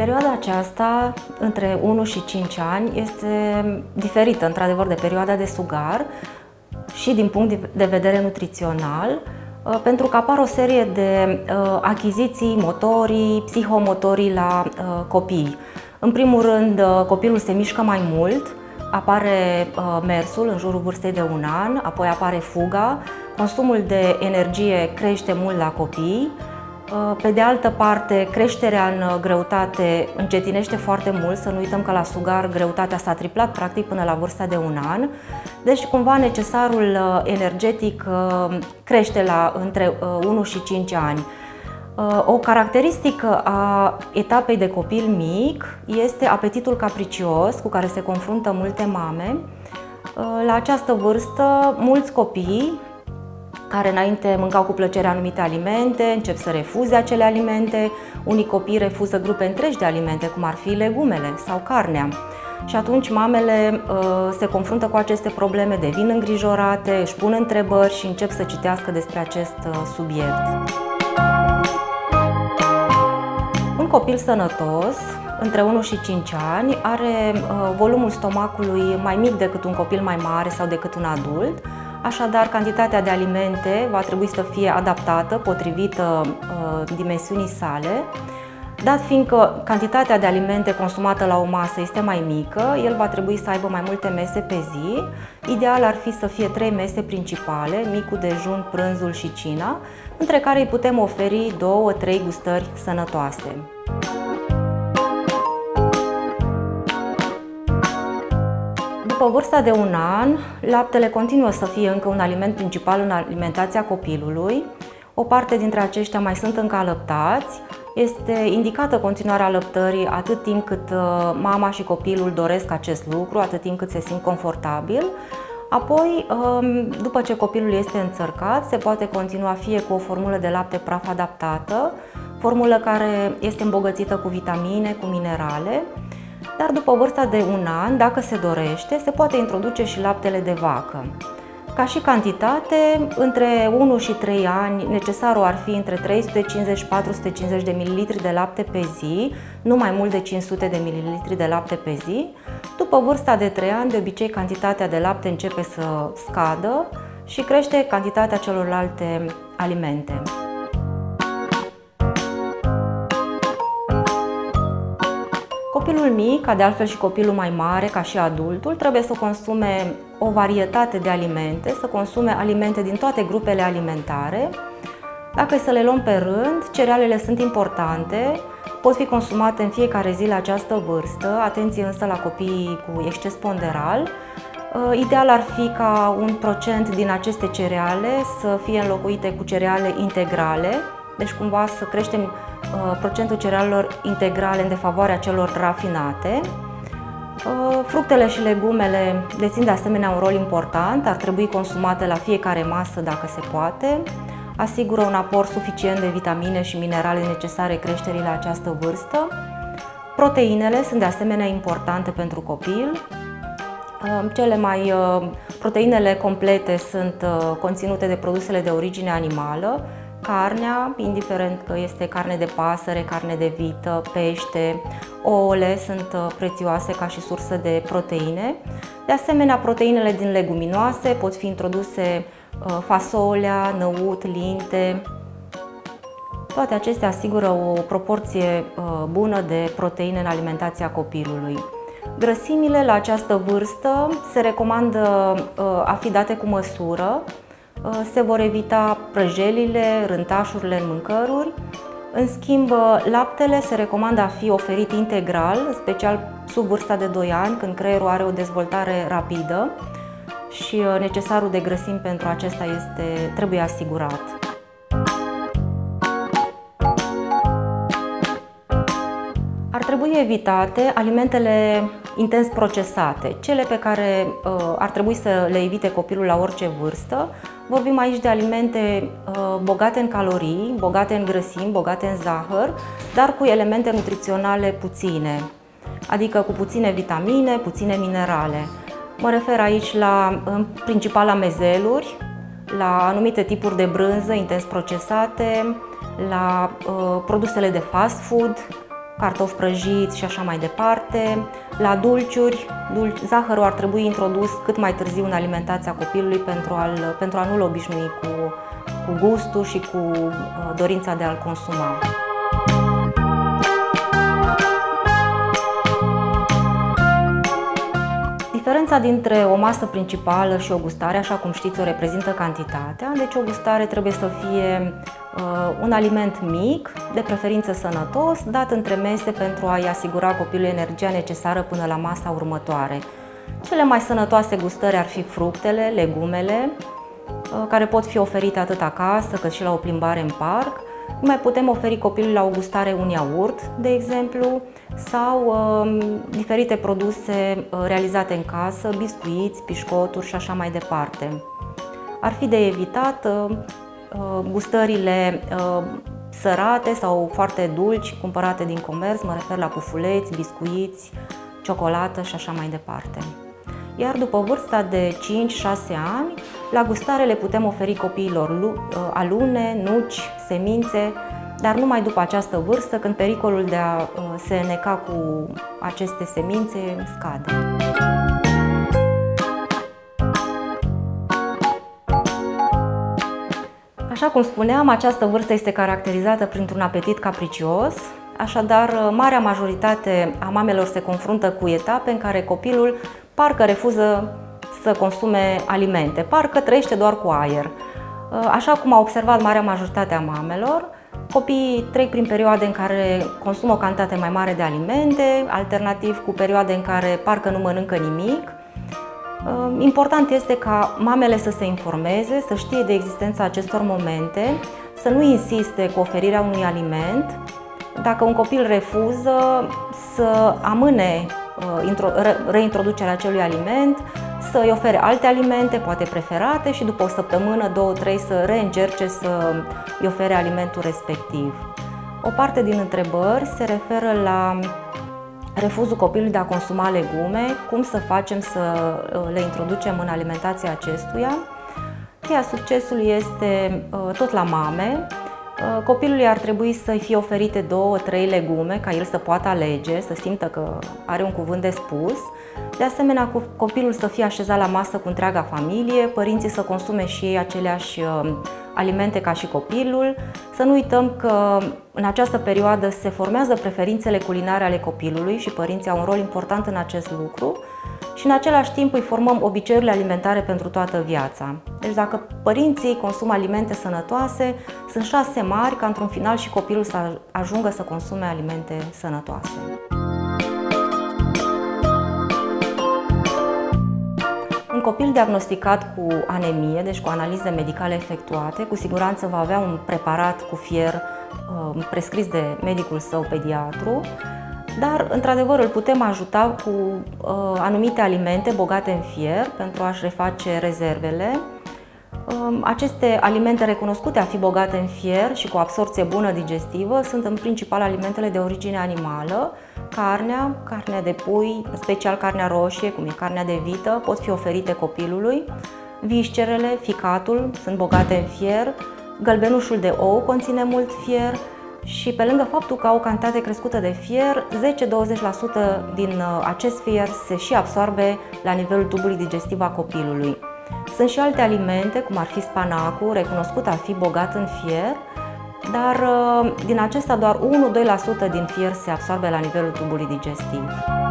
Perioada aceasta, între 1 și 5 ani, este diferită, într-adevăr, de perioada de sugar și din punct de vedere nutrițional, pentru că apar o serie de achiziții motorii, psihomotorii la copii. În primul rând, copilul se mișcă mai mult, apare mersul în jurul vârstei de 1 an, apoi apare fuga, consumul de energie crește mult la copii. Pe de altă parte, creșterea în greutate încetinește foarte mult, să nu uităm că la sugar greutatea s-a triplat practic până la vârsta de 1 an. Deci cumva necesarul energetic crește între 1 și 5 ani. O caracteristică a etapei de copil mic este apetitul capricios cu care se confruntă multe mame. La această vârstă, mulți copii care înainte mâncau cu plăcere anumite alimente, încep să refuze acele alimente. Unii copii refuză grupe întregi de alimente, cum ar fi legumele sau carnea. Și atunci mamele se confruntă cu aceste probleme, devin îngrijorate, își pun întrebări și încep să citească despre acest subiect. Un copil sănătos, între 1 și 5 ani, are volumul stomacului mai mic decât un copil mai mare sau decât un adult. Așadar, cantitatea de alimente va trebui să fie adaptată, potrivită dimensiunii sale. Dat fiindcă cantitatea de alimente consumată la o masă este mai mică, el va trebui să aibă mai multe mese pe zi. Ideal ar fi să fie 3 mese principale, micul dejun, prânzul și cina, între care îi putem oferi 2-3 gustări sănătoase. După vârsta de 1 an, laptele continuă să fie încă un aliment principal în alimentația copilului. O parte dintre aceștia mai sunt încă alăptați. Este indicată continuarea alăptării atât timp cât mama și copilul doresc acest lucru, atât timp cât se simt confortabil. Apoi, după ce copilul este înțărcat, se poate continua fie cu o formulă de lapte praf adaptată, formulă care este îmbogățită cu vitamine, cu minerale. Dar după vârsta de 1 an, dacă se dorește, se poate introduce și laptele de vacă. Ca și cantitate, între 1 și 3 ani, necesarul ar fi între 350-450 de ml de lapte pe zi, nu mai mult de 500 de ml de lapte pe zi. După vârsta de 3 ani, de obicei, cantitatea de lapte începe să scadă și crește cantitatea celorlalte alimente. Copilul mic, ca de altfel și copilul mai mare, ca și adultul, trebuie să consume o varietate de alimente, să consume alimente din toate grupele alimentare. Dacă să le luăm pe rând, cerealele sunt importante, pot fi consumate în fiecare zi la această vârstă, atenție însă la copiii cu exces ponderal. Ideal ar fi ca 1% din aceste cereale să fie înlocuite cu cereale integrale, deci cumva să creștem procentul cerealelor integrale în defavoarea celor rafinate. Fructele și legumele dețin de asemenea un rol important, ar trebui consumate la fiecare masă dacă se poate. Asigură un aport suficient de vitamine și minerale necesare creșterii la această vârstă. Proteinele sunt de asemenea importante pentru copil. Proteinele complete sunt conținute de produsele de origine animală, carnea, indiferent că este carne de pasăre, carne de vită, pește, ouăle sunt prețioase ca și sursă de proteine. De asemenea, proteinele din leguminoase pot fi introduse fasolea, năut, linte. Toate acestea asigură o proporție bună de proteine în alimentația copilului. Grăsimile la această vârstă se recomandă a fi date cu măsură. Se vor evita prăjelile, rântașurile în mâncăruri. În schimb, laptele se recomandă a fi oferit integral, special sub vârsta de 2 ani, când creierul are o dezvoltare rapidă și necesarul de grăsimi pentru acesta trebuie asigurat. Ar trebui evitate alimentele intens procesate, cele pe care ar trebui să le evite copilul la orice vârstă. Vorbim aici de alimente bogate în calorii, bogate în grăsimi, bogate în zahăr, dar cu elemente nutriționale puține, adică cu puține vitamine, puține minerale. Mă refer aici în principal la mezeluri, la anumite tipuri de brânză intens procesate, la produsele de fast food, cartofi prăjiți și așa mai departe. La dulciuri, zahărul ar trebui introdus cât mai târziu în alimentația copilului pentru a nu-l obișnui cu gustul și cu dorința de a-l consuma. Diferența dintre o masă principală și o gustare, așa cum știți, o reprezintă cantitatea. Deci o gustare trebuie să fie un aliment mic, de preferință sănătos, dat între mese pentru a-i asigura copilului energia necesară până la masa următoare. Cele mai sănătoase gustări ar fi fructele, legumele, care pot fi oferite atât acasă cât și la o plimbare în parc. Mai putem oferi copilului la o gustare un iaurt, de exemplu, sau diferite produse realizate în casă, biscuiți, pișcoturi și așa mai departe. Ar fi de evitat gustările sărate sau foarte dulci, cumpărate din comerț, mă refer la pufuleți, biscuiți, ciocolată și așa mai departe. Iar după vârsta de 5-6 ani, la gustare le putem oferi copiilor alune, nuci, semințe, dar numai după această vârstă, când pericolul de a se îneca cu aceste semințe scade. Așa cum spuneam, această vârstă este caracterizată printr-un apetit capricios, așadar, marea majoritate a mamelor se confruntă cu etape în care copilul parcă refuză să consume alimente, parcă trăiește doar cu aer. Așa cum a observat marea majoritate a mamelor, copiii trec prin perioade în care consumă o cantitate mai mare de alimente, alternativ cu perioade în care parcă nu mănâncă nimic. Important este ca mamele să se informeze, să știe de existența acestor momente, să nu insiste cu oferirea unui aliment. Dacă un copil refuză, să amâne reintroducerea acelui aliment, să îi ofere alte alimente, poate preferate, și după o săptămână, 2-3, să reîncerce să îi ofere alimentul respectiv. O parte din întrebări se referă la refuzul copilului de a consuma legume, cum să facem să le introducem în alimentația acestuia. Cheia succesului este tot la mame. Copilului ar trebui să-i fie oferite 2-3 legume, ca el să poată alege, să simtă că are un cuvânt de spus. De asemenea, copilul să fie așezat la masă cu întreaga familie, părinții să consume și ei aceleași alimente ca și copilul. Să nu uităm că în această perioadă se formează preferințele culinare ale copilului și părinții au un rol important în acest lucru. Și în același timp îi formăm obiceiurile alimentare pentru toată viața. Deci dacă părinții consumă alimente sănătoase, sunt șanse mari ca într-un final și copilul să ajungă să consume alimente sănătoase. Un copil diagnosticat cu anemie, deci cu analize medicale efectuate, cu siguranță va avea un preparat cu fier prescris de medicul său pediatru, dar, într-adevăr, îl putem ajuta cu anumite alimente bogate în fier pentru a-și reface rezervele. Aceste alimente recunoscute a fi bogate în fier și cu absorbție bună digestivă sunt în principal alimentele de origine animală. Carnea de pui, în special carnea roșie, cum e carnea de vită, pot fi oferite copilului. Viscerele, ficatul sunt bogate în fier, gălbenușul de ou conține mult fier, și pe lângă faptul că au o cantitate crescută de fier, 10-20% din acest fier se și absorbe la nivelul tubului digestiv a copilului. Sunt și alte alimente, cum ar fi spanacul, recunoscut a fi bogat în fier, dar din acesta doar 1-2% din fier se absorbe la nivelul tubului digestiv.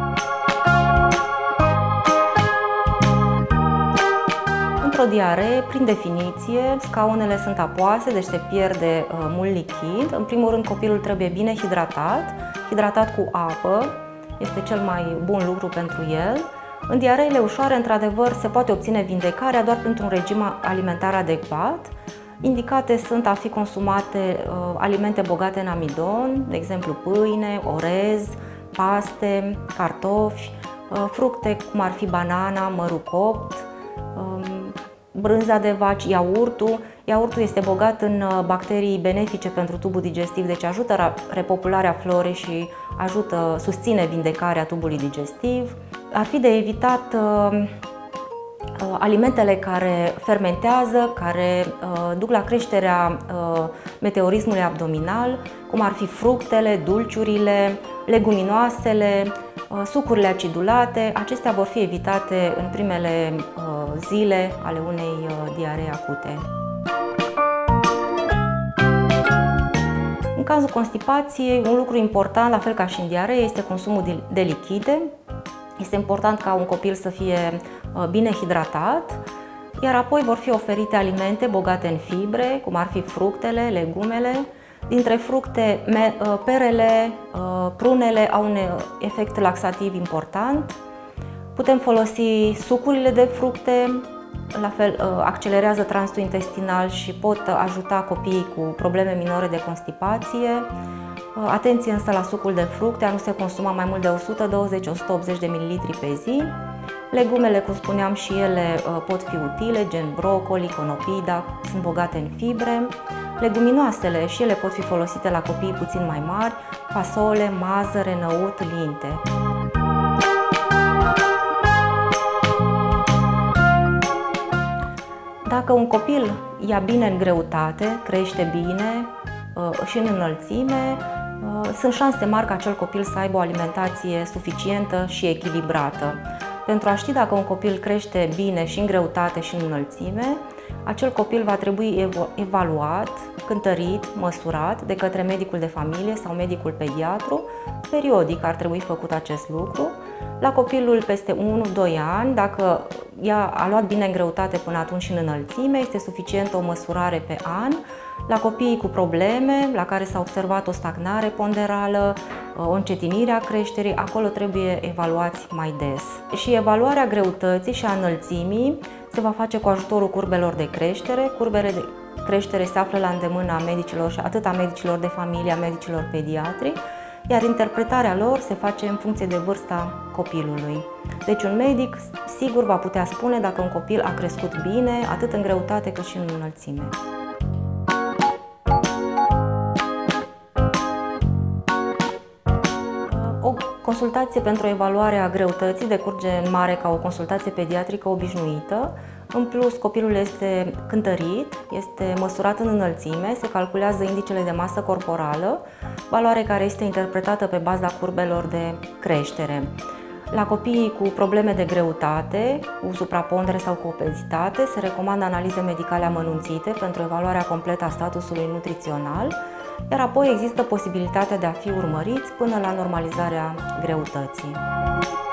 Într-o diaree, prin definiție, scaunele sunt apoase, deci se pierde mult lichid. În primul rând, copilul trebuie bine hidratat cu apă, este cel mai bun lucru pentru el. În diareile ușoare, într-adevăr, se poate obține vindecarea doar printr-un regim alimentar adecvat. Indicate sunt a fi consumate alimente bogate în amidon, de exemplu pâine, orez, paste, cartofi, fructe cum ar fi banana, mărul copt, brânza de vaci, iaurtul. Iaurtul este bogat în bacterii benefice pentru tubul digestiv, deci ajută repopularea florei și susține vindecarea tubului digestiv. Ar fi de evitat alimentele care fermentează, care duc la creșterea meteorismului abdominal, cum ar fi fructele, dulciurile, leguminoasele, sucurile acidulate. Acestea vor fi evitate în primele zile ale unei diaree acute. În cazul constipației, un lucru important, la fel ca și în diaree, este consumul de lichide. Este important ca un copil să fie bine hidratat, iar apoi vor fi oferite alimente bogate în fibre, cum ar fi fructele, legumele. Dintre fructe, perele, prunele au un efect laxativ important. Putem folosi sucurile de fructe, la fel accelerează tranzitul intestinal și pot ajuta copiii cu probleme minore de constipație. Atenție însă la sucul de fructe, a nu se consuma mai mult de 120-180 de ml pe zi. Legumele, cum spuneam, și ele pot fi utile, gen brocoli, conopida, sunt bogate în fibre. Leguminoasele și ele pot fi folosite la copii puțin mai mari, fasole, mazăre, năut, linte. Dacă un copil ia bine în greutate, crește bine și în înălțime, sunt șanse mari ca acel copil să aibă o alimentație suficientă și echilibrată. Pentru a ști dacă un copil crește bine și în greutate și în înălțime, acel copil va trebui evaluat, cântărit, măsurat de către medicul de familie sau medicul pediatru. Periodic ar trebui făcut acest lucru. La copilul peste 1-2 ani, dacă a luat bine în greutate până atunci și în înălțime, este suficientă o măsurare pe an. La copiii cu probleme, la care s-a observat o stagnare ponderală, o încetinire a creșterii, acolo trebuie evaluați mai des. Și evaluarea greutății și a înălțimii se va face cu ajutorul curbelor de creștere. Curbele de creștere se află la îndemâna medicilor, atât a medicilor de familie, a medicilor pediatri, iar interpretarea lor se face în funcție de vârsta copilului. Deci un medic sigur va putea spune dacă un copil a crescut bine, atât în greutate cât și în înălțime. O consultație pentru evaluarea greutății decurge în mare ca o consultație pediatrică obișnuită. În plus, copilul este cântărit, este măsurat în înălțime, se calculează indicele de masă corporală, valoare care este interpretată pe baza curbelor de creștere. La copiii cu probleme de greutate, cu suprapondere sau cu obezitate, se recomandă analize medicale amănunțite pentru evaluarea completă a statusului nutrițional, iar apoi există posibilitatea de a fi urmăriți până la normalizarea greutății.